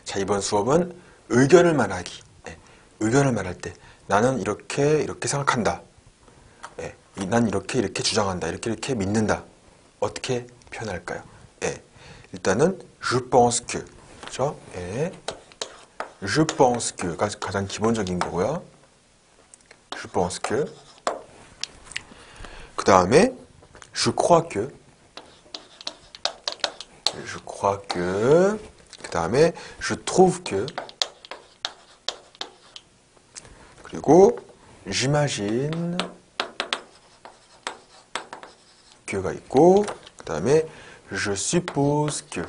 자, 이번 수업은 의견을 말하기. 예, 의견을 말할 때 나는 이렇게 생각한다. 예, 난 이렇게 주장한다. 이렇게 믿는다. 어떻게 표현할까요? 예, 일단은 je pense que. 그렇죠? 예. je pense que가 가장 기본적인 거고요. je pense que. 그 다음에 je crois que. je crois que. 그 다음에 je trouve que. 그리고 j'imagine que가 있고, 그 다음에 je suppose que.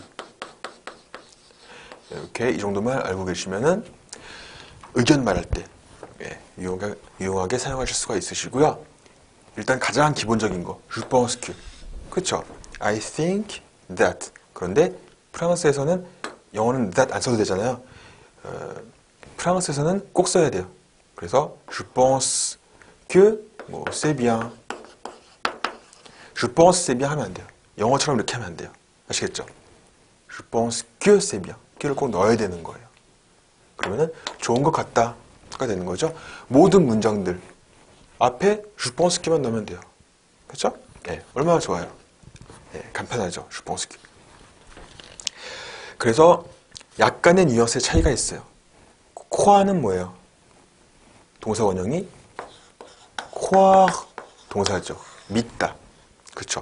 이렇게 이 정도만 알고 계시면은 의견 말할 때 유용하게 사용하실 수가 있으시고요. 일단 가장 기본적인 거, je pense que. 그쵸? I think that. 그런데 프랑스에서는 영어는 that 안 써도 되잖아요. 프랑스에서는 꼭 써야 돼요. 그래서 je pense que 뭐 c'est bien. je pense c'est bien 하면 안 돼요. 영어처럼 이렇게 하면 안 돼요. 아시겠죠? je pense que c'est bien. que를 꼭 넣어야 되는 거예요. 그러면은 좋은 것 같다가 되는 거죠. 모든 문장들 앞에 je pense que만 넣으면 돼요. 그렇죠? 네, 얼마나 좋아요. 네, 간편하죠. je pense que. 그래서 약간의 뉘앙스의 차이가 있어요. croi는 뭐예요? 동사 원형이 croire 동사죠. 믿다. 그렇죠?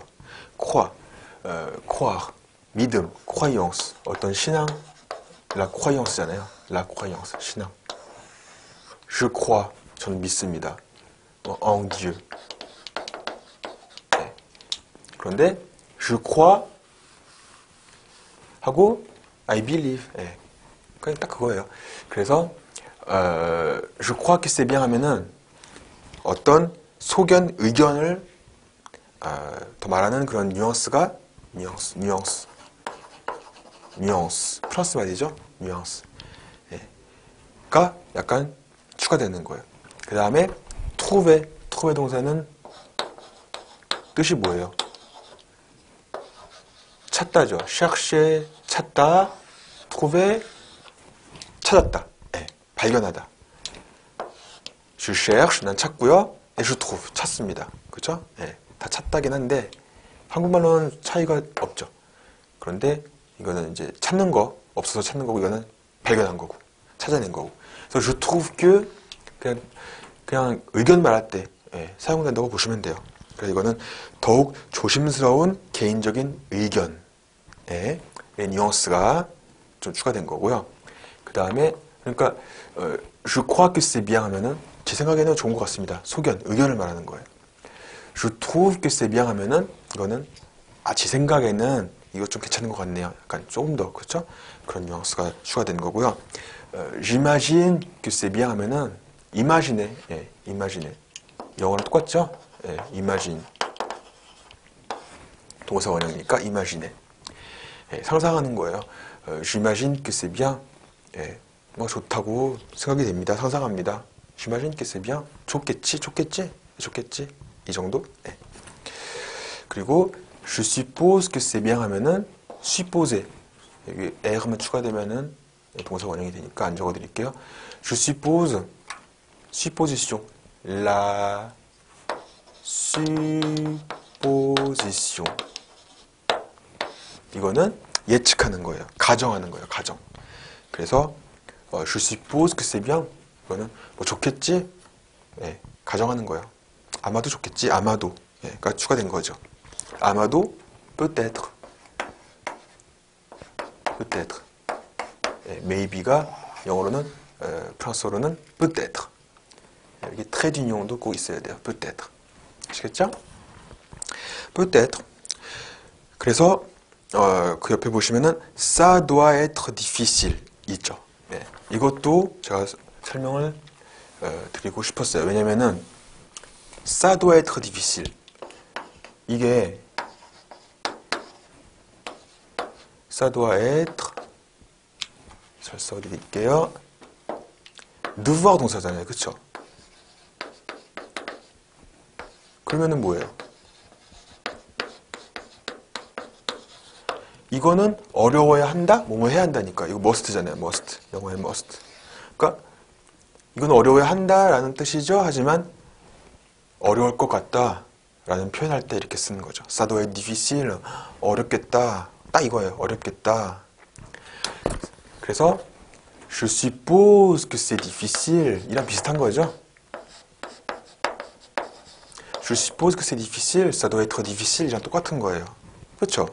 croire 믿음, croyance 어떤 신앙, la croyance잖아요. la croyance 신앙. je crois 저는 믿습니다. en Dieu. 네. 그런데 je crois 하고 I believe. 네. 그냥 딱 그거예요. 그래서 je crois que c'est bien 하면은 어떤 소견, 의견을 더 말하는 그런 뉘앙스가 뉘앙스 플러스 말이죠. 뉘앙스가 약간 추가되는 거예요. 그 다음에 trouver 동사는 뜻이 뭐예요? 찾다죠. chercher 찾다, trouver 찾았다. 네, 발견하다. je cherche 난 찾고요. et je trouve 찾습니다. 그렇죠? 네, 다 찾다긴 한데 한국말로는 차이가 없죠. 그런데 이거는 이제 찾는 거 없어서 찾는 거고 이거는 발견한 거고 찾아낸 거고. 그래서 je trouve que 그냥 의견 말할 때 사용된다고 보시면 돼요. 그래서 이거는 더욱 조심스러운 개인적인 의견의 뉘앙스가 좀 추가된 거고요. 그 다음에 그러니까 je crois que c'est bien 하면은 제 생각에는 좋은 것 같습니다. 소견, 의견을 말하는 거예요. je trouve que c'est bien 하면은 이거는 제 생각에는 이거 좀 괜찮은 것 같네요. 약간 조금 더 그렇죠? 그런 뉘앙스가 추가된 거고요. j'imagine que c'est bien 하면은 imagine, imagine 영어랑 똑같죠? imagine 동사 원형이니까 imagine 상상하는 거예요. j'imagine que c'est bien 뭐 좋다고 생각이 됩니다. 상상합니다. j'imagine que c'est bien 좋겠지 이 정도. 그리고 je suppose que c'est bien 하면은 supposer 여기 er만 추가되면은 동사 원형이 되니까 안 적어드릴게요. je suppose supposition la supposition 이거는 예측하는 거예요. 가정하는 거예요. 가정. 그래서 je suppose que c'est bien 이거는 뭐 좋겠지? 가정하는 거예요. 아마도 좋겠지? 아마도가 추가된 거죠. 아마도 peut-être maybe가 영어로는 프랑스어로는 peut-être 여기 trait d'union도 꼭 있어야 돼요. peut-être 아시겠죠? peut-être 그래서 그 옆에 보시면은 ça doit être difficile 있죠. 이것도 제가 설명을 드리고 싶었어요. 왜냐면은 ça doit être difficile 이게 ça doit être 잘 써드릴게요. devoir 동사잖아요. 그쵸? 그러면은 뭐예요? 이거는 어려워야 한다? 뭐뭐 해야 한다니까. 이거 must잖아요. must. 영어의 must. 그러니까 이건 어려워야 한다라는 뜻이죠. 하지만 어려울 것 같다 라는 표현할 때 이렇게 쓰는 거죠. Ça doit être difficile. 어렵겠다. 딱 이거예요. 어렵겠다. 그래서 Je suppose que c'est difficile. 이랑 비슷한 거죠. Je suppose que c'est difficile. Ça doit être difficile. 이랑 똑같은 거예요. 그렇죠?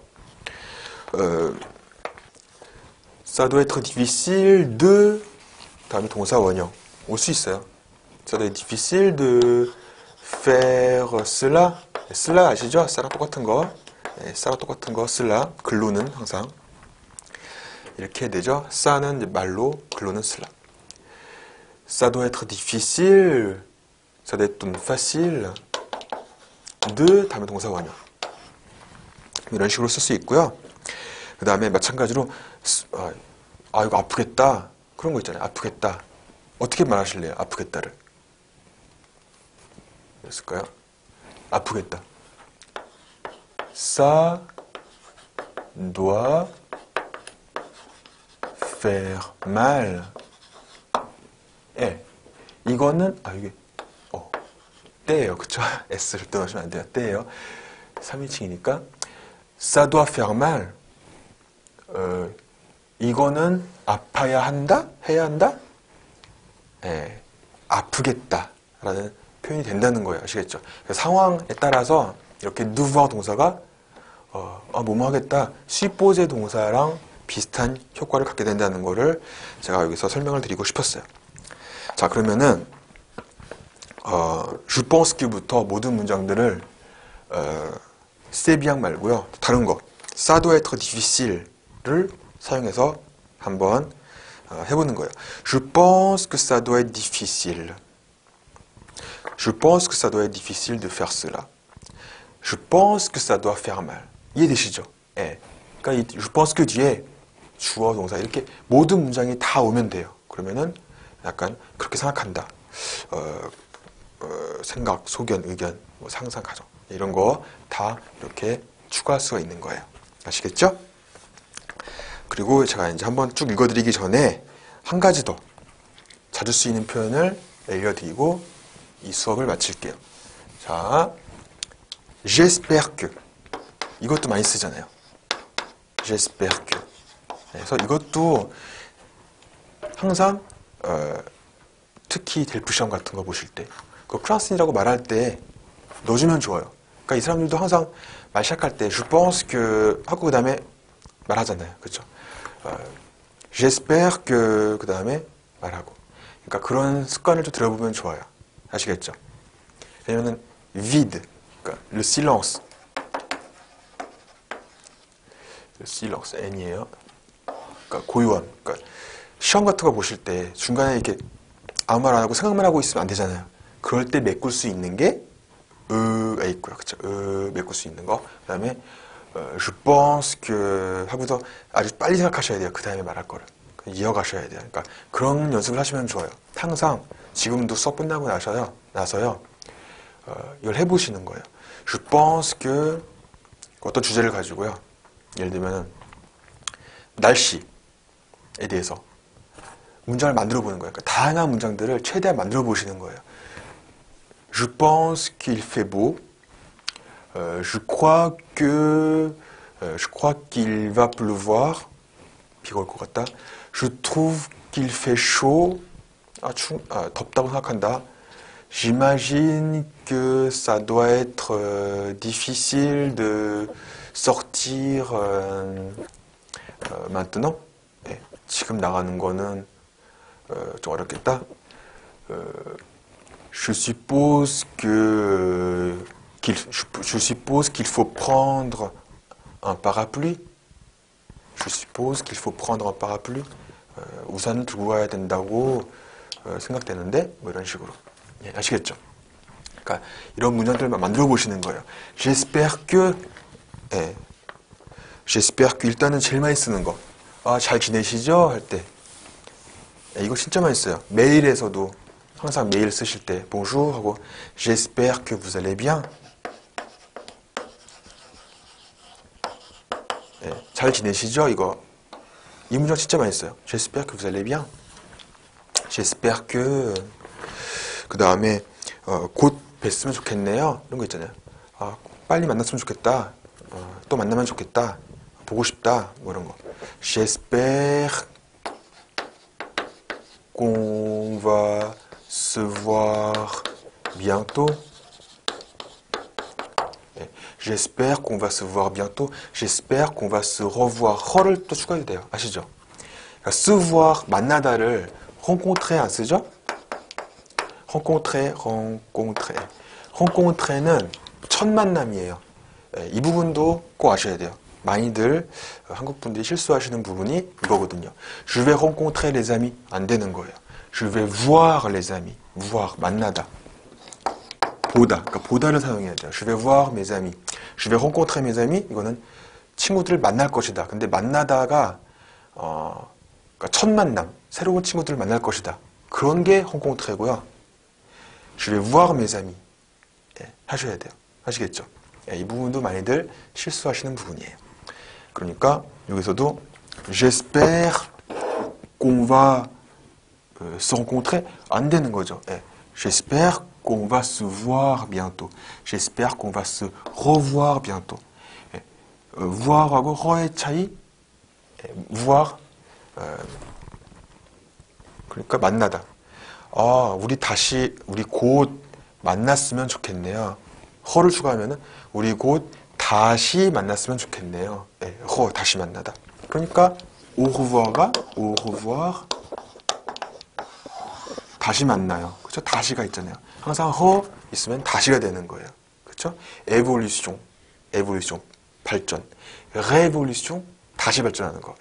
Ça doit être difficile de 다음에 동사 원형 올 수 있어요. Ça doit être difficile de faire cela. cela 아시죠? cela 똑같은 거. 네, cela 똑같은 거. cela 글로는 항상 이렇게 되죠. 싸는 말로, 글로는 cela. Ça doit être difficile. Ça doit être facile. de 다음에 동사 원형. 이런 식으로 쓸 수 있고요. 그 다음에 마찬가지로 이거 아프겠다. 그런 거 있잖아요. 아프겠다. 어떻게 말하실래요? 아프겠다를. 됐을까요? 아프겠다. Ça doit faire mal. 예. 이거는 이게 때예요. 그쵸? S를 또 넣으시면 안 돼요. 때예요. 3인칭이니까 Ça doit faire mal. 이거는 아파야 한다? 해야 한다? 예. 아프겠다 라는 표현이 된다는 거예요. 아시겠죠? 상황에 따라서 이렇게 devoir 동사가 뭐뭐 하겠다. supposer 동사랑 비슷한 효과를 갖게 된다는 거를 제가 여기서 설명을 드리고 싶었어요. 자, 그러면은 je pense que부터 모든 문장들을 c'est bien 말고요. 다른 거 ça doit être difficile를 사용해서 한번 해보는 거예요. Je pense que ça doit être difficile. Je pense que ça doit être difficile de faire cela. Je pense que ça doit faire mal. 이해되시죠? 예. 그러니까 이 je pense que 뒤에 주어, 동사 이렇게 모든 문장이 다 오면 돼요. 그러면은 약간 그렇게 생각한다. 생각, 소견, 의견, 뭐 상상, 가정 이런 거 다 이렇게 추가할 수가 있는 거예요. 아시겠죠? 그리고 제가 이제 한번 쭉 읽어드리기 전에 한 가지 더 자주 쓰이는 표현을 알려드리고 이 수업을 마칠게요. 자, j'espère que 이것도 많이 쓰잖아요. j'espère que 그래서 이것도 항상 특히 델프 시험 같은 거 보실 때 그 프랑스인이라고 말할 때 넣어주면 좋아요. 그러니까 이 사람들도 항상 말 시작할 때 je pense que 하고 그 다음에 말하잖아요. 그렇죠? j'espère que 그 다음에 말하고 그러니까 그런 습관을 좀 들어보면 좋아요. 아시겠죠? 왜냐면은 vide, 그러니까 le silence n이에요. 그러니까 고요함. 그러니까 시험 같은 거 보실 때 중간에 이렇게 아무 말 안 하고 생각만 하고 있으면 안 되잖아요. 그럴 때 메꿀 수 있는 게 에 있고요. 그쵸? 메꿀 수 있는 거. 그 다음에 je pense que 하고서 아주 빨리 생각하셔야 돼요. 그 다음에 말할 거를. 이어가셔야 돼요. 그러니까 그런 연습을 하시면 좋아요. 항상 지금도 수업 끝나고 나서요. 이걸 해보시는 거예요. Je pense que 어떤 주제를 가지고요. 예를 들면 날씨에 대해서 문장을 만들어 보는 거예요. 그러니까 다양한 문장들을 최대한 만들어 보시는 거예요. Je pense qu'il fait beau. Je crois qu'il va pleuvoir. 비가 올 것 같다. Je trouve qu'il fait chaud. 덥다고 생각한다. J'imagine que ça doit être difficile de sortir maintenant. 네, 지금 나가는 거는 좀 어렵겠다. Je suppose qu'il faut prendre un parapluie. Je suppose qu'il faut prendre un parapluie. 우산을 들고 가야 된다고 생각되는데 뭐 이런 식으로. 예, 아시겠죠? 그러니까 이런 문장들만 만들어 보시는 거예요. J'espère que j'espère que 일단은 제일 많이 쓰는 거. 잘 지내시죠? 할 때. 이거 진짜 많이 써요. 메일에서도 항상 메일 쓰실 때 bonjour 하고 j'espère que vous allez bien. 예, 잘 지내시죠? 이거 이 문장 진짜 많이 써요. J'espère que vous allez bien. J'espère que 그 다음에 곧 뵀으면 좋겠네요. 이런 거 있잖아요. 아, 빨리 만났으면 좋겠다. 또 만나면 좋겠다. 보고 싶다. 뭐 이런 거. J'espère qu'on va se voir bientôt. 네. J'espère qu'on va se voir bientôt. J'espère qu'on va se revoir. 허를 또 추가해도 돼요. 아시죠? 그러니까 se voir, 만나다를 rencontrer 안 쓰죠? rencontrer, rencontrer. rencontre는 첫 만남이에요. 네, 이 부분도 꼭 아셔야 돼요. 많이들 한국 분들이 실수하시는 부분이 이거거든요. Je vais rencontrer les amis. 안 되는 거예요. Je vais voir les amis. voir, 만나다. 보다. 그러니까 보다를 사용해야 돼요. Je vais voir mes amis. Je vais rencontrer mes amis. 이거는 친구들을 만날 것이다. 근데 만나다가 그러니까 첫 만남, 새로운 친구들을 만날 것이다. 그런 게 rencontre고요. Je vais voir mes amis. 예, 하셔야 돼요. 아시겠죠? 예, 이 부분도 많이들 실수하시는 부분이에요. 그러니까 여기서도 j'espère qu'on va se rencontrer 안 되는 거죠. 예, j'espère qu'on va se voir bientôt. J'espère qu'on va se revoir bientôt. 예, voir하고 허의 차이, 예, voir 그러니까 만나다. 우리 곧 만났으면 좋겠네요. 허를 추가하면은 우리 곧 다시 만났으면 좋겠네요. 네, 허 다시 만나다. 그러니까 au revoir가 au revoir 다시 만나요. 그렇죠? 다시가 있잖아요. 항상 허 있으면 다시가 되는 거예요. 그렇죠? évolution, évolution 발전, révolution 다시 발전하는 거.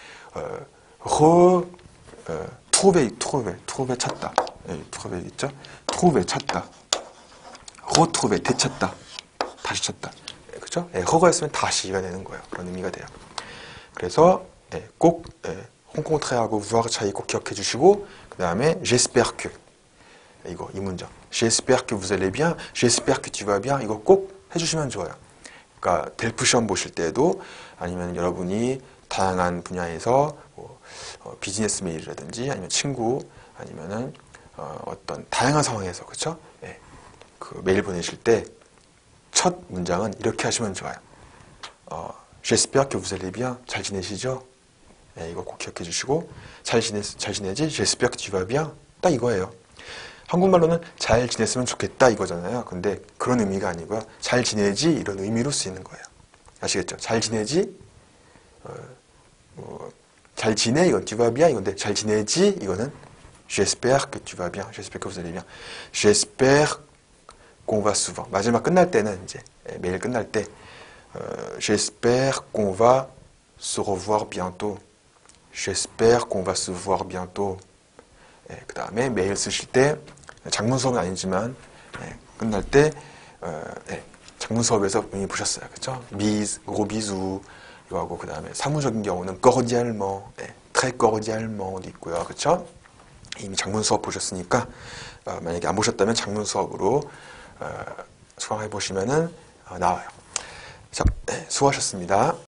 trouver 찾다. 네, trouver 있죠? trouver 찾다. retrouver 되찾다. 다시 찾다. 네, 그렇죠? 네, 허가 있으면 다시가 되는 거예요. 그런 의미가 돼요. 그래서 네, 꼭 rencontre하고 voir 차이 꼭 기억해 주시고 그 다음에 j'espère que 이거 이 문장 j'espère que vous allez bien, j'espère que tu vas bien 이거 꼭 해주시면 좋아요. 그러니까 델프 시험 보실 때도 아니면 여러분이 다양한 분야에서 뭐, 비즈니스 메일이라든지 아니면 친구 아니면은 어떤 다양한 상황에서 그렇죠? 네, 그 메일 보내실 때 첫 문장은 이렇게 하시면 좋아요. J'espère que vous allez bien. 잘 지내시죠? 네, 이거 꼭 기억해 주시고 잘 지내지? J'espère que tu vas bien. 딱 이거예요. 한국말로는 잘 지냈으면 좋겠다 이거잖아요. 근데 그런 의미가 아니고요. 잘 지내지 이런 의미로 쓰이는 거예요. 아시겠죠? 잘 지내지? 잘 지내? 이건 tu vas bien 이건데 잘 지내지? 이거는 J'espère que tu vas bien. J'espère que vous allez bien. J'espère qu'on va se voir. 마지막 끝날 때는 이제 메일 끝날 때 J'espère qu'on va se revoir bientôt. J'espère qu'on va se voir bientôt. 그 다음에 메일 쓰실 때 장문 수업은 아니지만 끝날 때 장문 수업에서 이미 보셨어요, 그렇죠? Bise, gros bisous 이거하고 그 다음에 사무적인 경우는 cordialement, très cordialement 있고요, 그렇죠? 이미 장문 수업 보셨으니까 만약에 안 보셨다면 장문 수업으로 수강해 보시면은 나와요. 자, 수고하셨습니다.